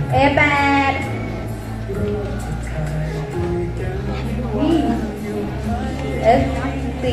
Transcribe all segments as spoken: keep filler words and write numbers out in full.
เอแปดนี่ เอสสี่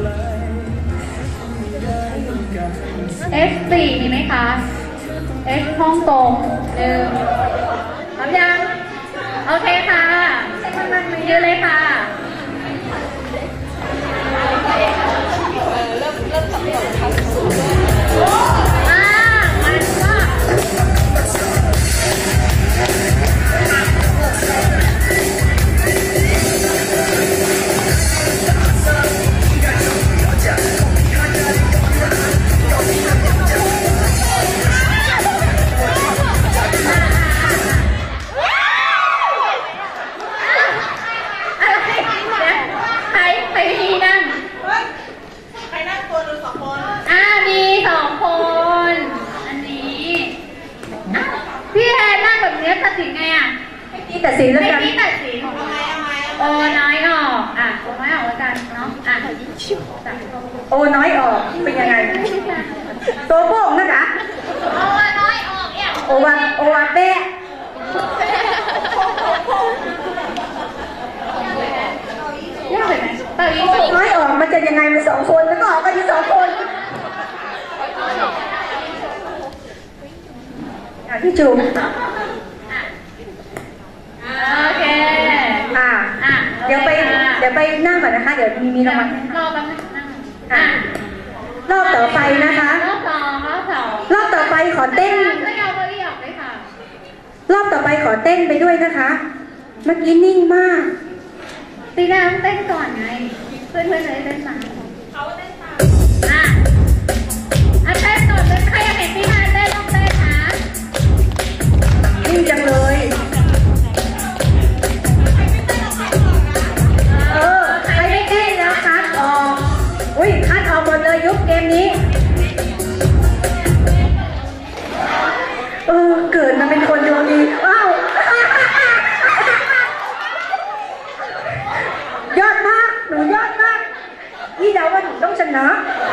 เอสสี่มีไหมคะ เอสฮ่องกงหนึ่งพร้อมยังโอเคค่ะยืนเลยค่ะเริ่มเริ่มสำรวจขั้นสูงอ่ามันก็ตัดสินไงอ่ะพี่ตัดสินแล้วกันพี่ตัดสินโอน้อยออกอ่ะโอน้อยออกแล้วกันเนาะอ่ะโอน้อยออกเป็นยังไงตัวโป่งนะคะโอน้อยออกเนี่ยโอวาโอวาเป๊ะยากเลยไหมเต่ายิงน้อยออกมันจะยังไงมันสองคนแล้วก็ออกกันที่สองคนอ่ะพี่จูโอเคอ่ะอ่ะเดี๋ยวไปเดี๋ยวไปนั่งก่อนนะคะเดี๋ยวมีมีรางวัลรอบนึงอ่ะรอบต่อไปนะคะรอบสองรอบสองรอบต่อไปขอเต้นไม่เอาเก้าอี้ออกเลยค่ะรอบต่อไปขอเต้นไปด้วยนะคะเมื่อกี้นิ่งมากตีน่าต้องเต้นก่อนไงเพื่อนเพื่อนเลยเต้นมาเขาเต้นตามอ่ะอ่ะเต้นก่อนเลยใครอยากเห็นตีน่าเต้นต้องเต้นนะนิ่งจังเลยอุ้ยคัดออกหมดเลยยุคเกมนี้เออเกิดมาเป็นคนดวงดีว้าวยอดมากหนูยอดมากนี่เดาว่าหนูต้องชนะ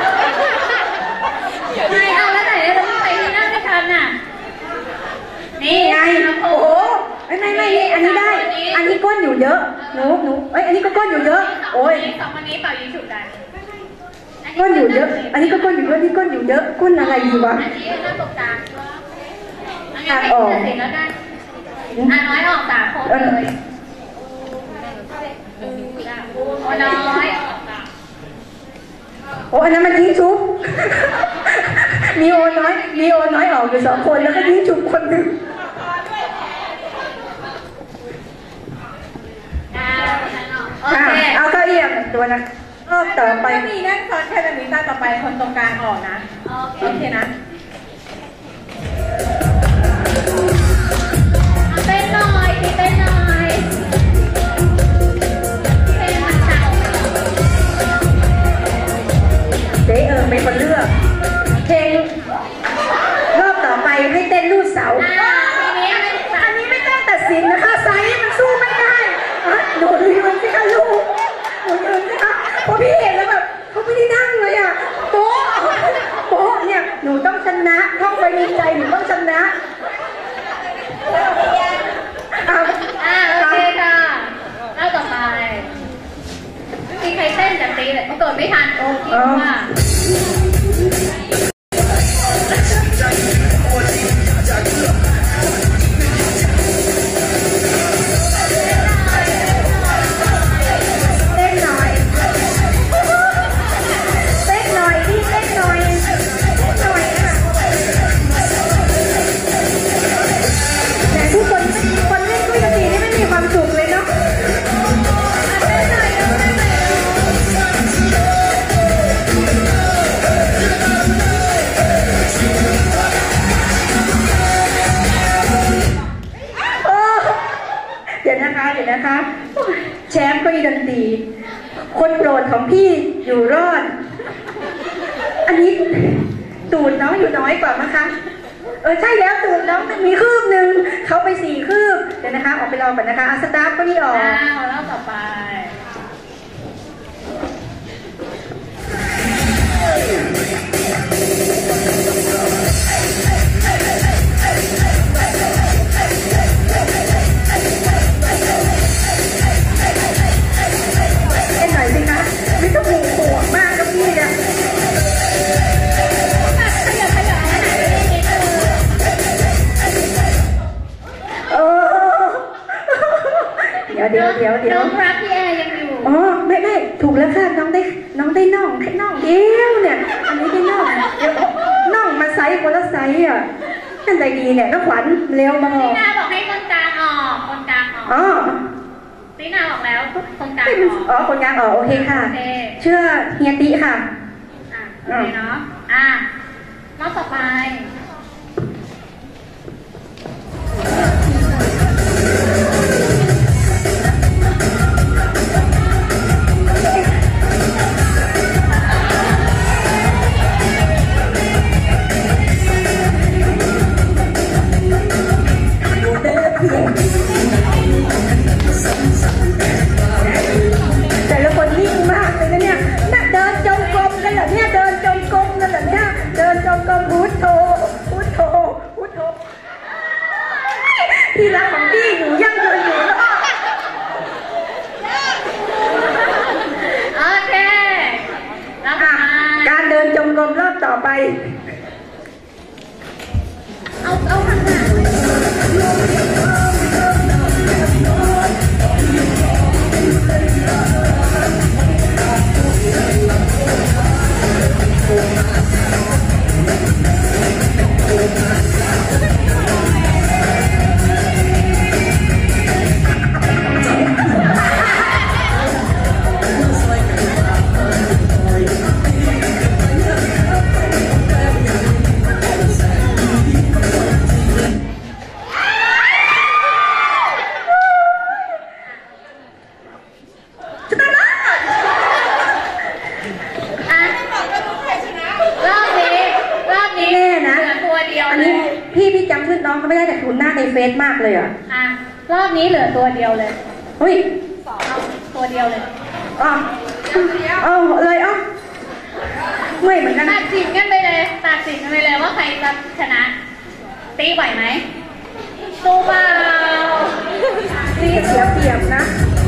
ไม่เอาแล้วไหนแล้วใครที่นั่งไม่ทันน่ะนี่ไงโอ้โหไม่ไม่ไม่อันนี้ได้อันนี้ก้นอยู่เยอะหนูหนูเอ้ยอันนี้ก็ก้นอยู่เยอะโอ้ยสองวันนี้เป่ายิงฉุบกันก้นอยู่เยอะอันนี้ก็ก้นอยู่เยอะนี่ก้นอยู่เยอะก้นอะไรอยู่วะอันนี้น่าตกตาขาดออกแล้วกันอ่ะน้อยออกตาโคตรเลยโอ้น้อยโอ้อันนั้นมันทิ้งชุบมีโอน้อยมีโอน้อยออกอยู่สองคนแล้วก็ทิ้งชุบคนหนึ่งเอาเก้าอี้ตัวนะรอบต่อไปมีนั่งซ้อนแค่แบบนี้ตาต่อไปคนตรงกลางออกนะโอเคนะเต้นหน่อยเต้นหน่อยเต้นมันเศร้าเจ๊เอิงเป็นคนเลือกเพลงรอบต่อไปให้เต้นลูดเสาอันนี้ไม่ต้องตัดสินนะคะไซส์มันสู้ไม่ได้หนูดูยืนสิคะลูกหนูยืนสิคะพอพี่เห็นแล้วแบบเขาไม่ได้นั่งเลยอ่ะโป๊ะโป๊ะเนี่ยหนูต้องชนะท่องไปในใจหนูต้องชนะอ่าโอเคค่ะเล่าต่อไปมีใครเต้นจากตีเลยเกิดไม่ทันโอ้คิดว่านะคะแชมป์ก็อีดนตรีคนโปรดของพี่อยู่รอดอันนี้ตูดน้องอยู่น้อยกว่ามั้งคะเออใช่แล้วตูดน้องมีคืบหนึ่งเขาไปสี่คืบเดี๋ยวนะคะออกไปรอก่อนนะคะอาสตาร์ก็นี่ออกแล้วต่อไปดี๋ยวเดี๋ยวเดี๋ยวเดี๋ยวน้องรักพี่แอร์ยังอยู่อ๋อไม่ไม่ถูกแล้วค่ะน้องได้น้องได้น่องได้น่องเดียวเนี่ยอันนี้ได้น่องเดี๋ยวน่องมาไซส์คนละไซส์อ่ะนั่นใจดีเนี่ยน้องขวัญเร็วมาบอกตีนาบอกให้คนกลางออกคนกลางออกอ๋อตีนาบอกแล้วคนกลางออกอ๋อคนกลางออกโอเคค่ะเชื่อเฮียติค่ะอ่ะโอเคเนาะอ่ะรอบต่อไปแต่ละคนนิ่งมากเลยนะเนี่ยน่ะเดินจงกรมกันเหรอเนี่ยเดินจงกรมกันเหรอเนี่ยเดินจงกรมพุทโธพุทโธพุทโธที่รักของพี่อยู่ยังเดินอยู่แล้วโอเคแล้วการเดินจงกรมรอบต่อไปเอาเอาทางหน้าน้องเขาไม่ได้แต่คุณหน้าในเฟซมากเลยอ่ะอ่ะรอบนี้เหลือตัวเดียวเลยเฮ้ยเอาตัวเดียวเลยอ๋อเอาเลยอ๋อไม่เหมือนกันตัดสินกันไปเลยตัดสินกันไปเลยว่าใครจะชนะตีไหวไหมสู้เปล่าตีเสียเปรียบนะ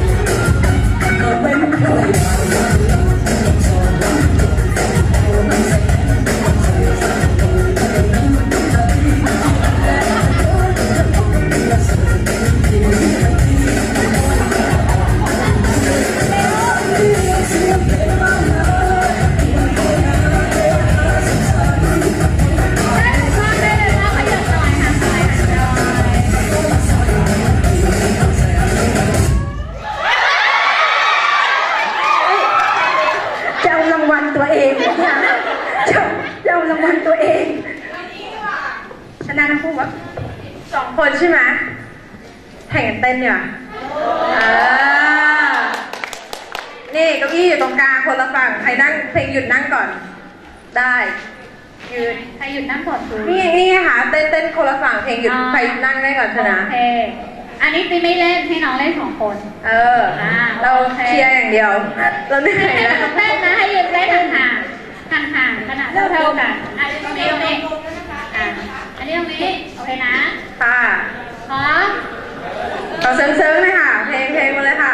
ตัวเองเนี่ยจะจะเอารางวัลตัวเองชนะทั้งคู่วะสองคนใช่ไหมแข่งกันเต้นเนี่ยอ่านี่เก้าอี้อยู่ตรงกลางคนละฝั่งใครนั่งเพลงหยุดนั่งก่อนได้ยืนใครหยุดนั่งก่อนดูนี่นี่ค่ะเต้นเต้นคนละฝั่งเพลงหยุดใครนั่งได้ก่อนชนะโอเคอันนี้ตีไม่เล่นให้น้องเล่นสองคนเออเราเชียร์อย่างเดียวเราไม่ให้นะเต้นนะให้ยืนเล่นห่างๆห่างๆขนาดเท่ากันอันนี้ตรงนี้ตรงนี้อ่าอันนี้ตรงนี้โอเคนะค่ะพร้อมขอเซิร์ฟๆเลยค่ะเพลงเพลงมาเลยค่ะ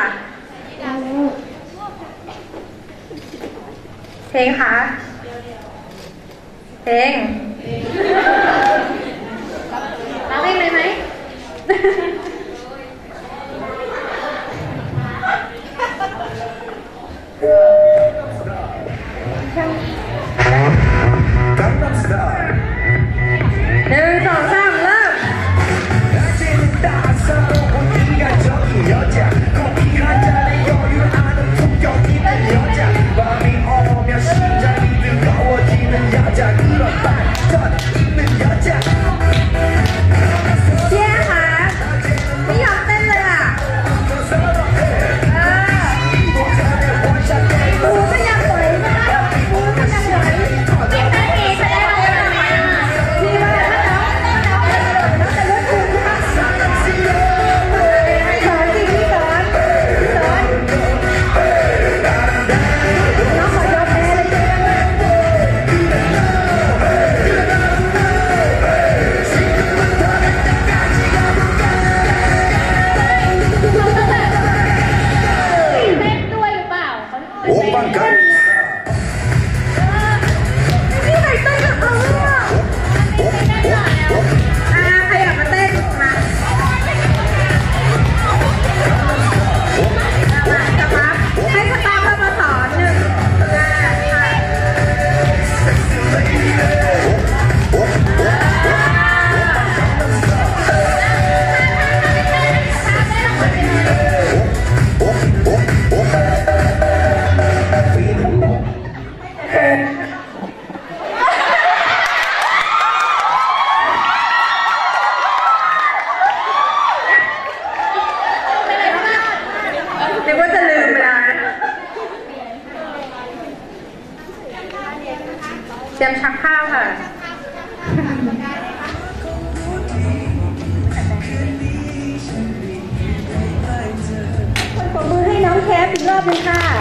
เพลงค่ะเพลงร้องเองเลยไหมหนึ่งสองสามเริ่มเชียร์ค่ะตรียมชักข้าวค่ะคนปรบมือให้น้องแคปอีกรอบนึงค่ะ